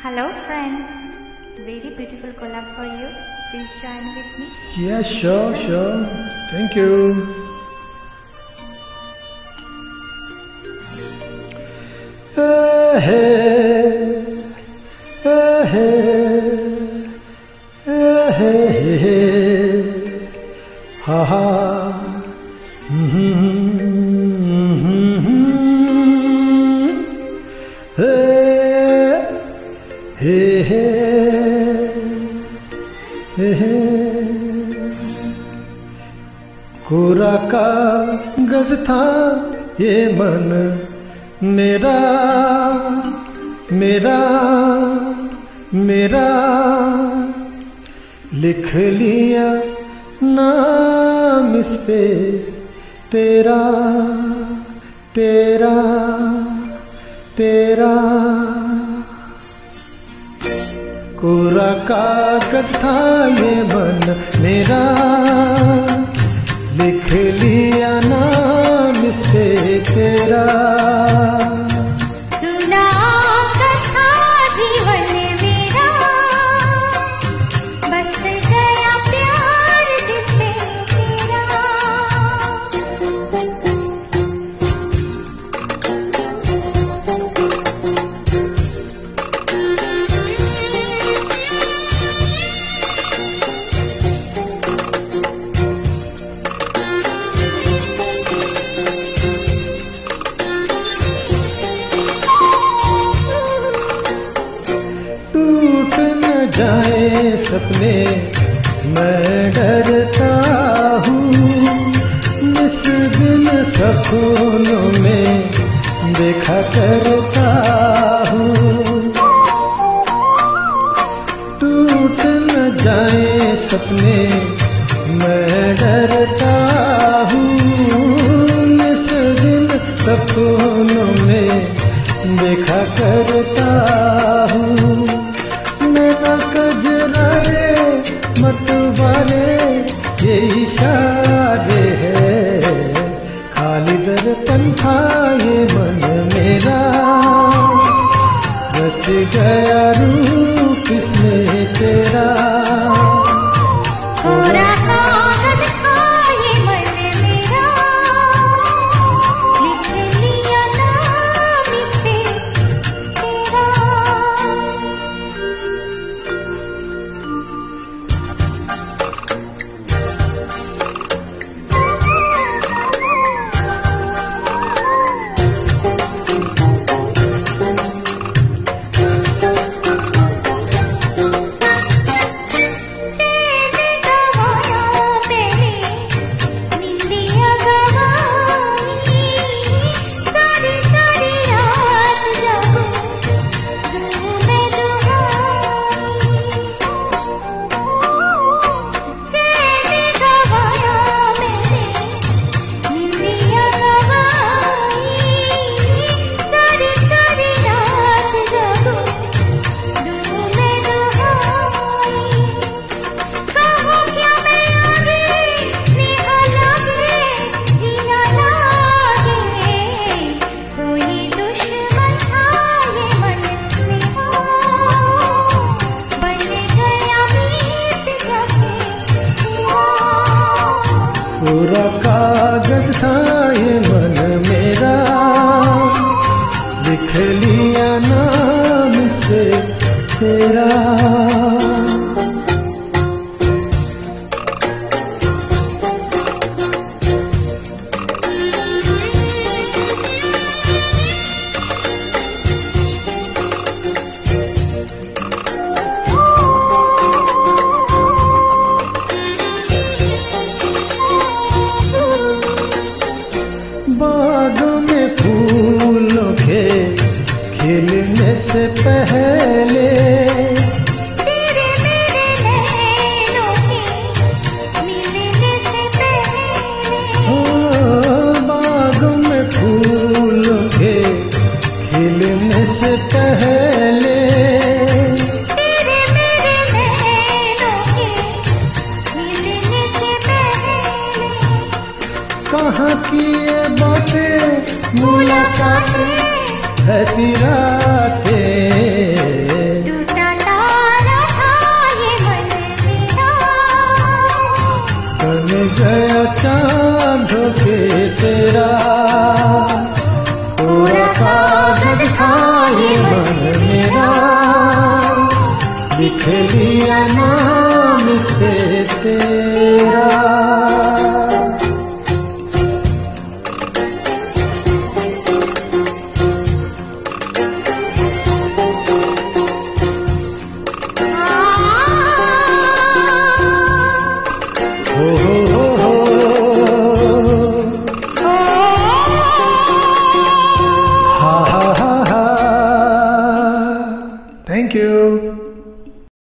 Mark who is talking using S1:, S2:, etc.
S1: Hello friends, very beautiful collab for you. Please join with me.
S2: Yeah, sure. Thank you. Ha ha. कोरा कागज था ये मन मेरा मेरा मेरा, लिख लिया नाम इस पे तेरा तेरा तेरा। कोरा कागज था ये मन मेरा, लिख लिया नाम इस पे तेरा।
S1: सुना कथा जीवन मेरा, बस गया प्यार जिससे तेरा।
S2: जाए सपने मैं डरता हूँ, इस दिन सपनों में देखा करता हूँ। टूट न जाए सपने मैं डरता हूँ, इस दिन सपनों में देखा करता हूँ। कजरारे मतवारे ये इशारे है, खाली दर्पण था ये मन मेरा। रच गया रूप इसमें तेरा।
S1: कोरा कागज था ये मन मेरा, लिख लिया नाम इस पे तेरा।
S2: कोरा कागज था ये मन मेरा, लिख लिया नाम इस पे तेरा। बागों में फूलों के खिलने से पहले,
S1: तेरे मेरे नैनों के मिलने से पहले।
S2: बागों में फूलों के खिलने से पहले,
S1: तेरे मेरे नैनों के मिलने से पहले।
S2: कहाँ की ये बातें मुलाकातें ऐसी रातें लिख लिया नाम से तेरा।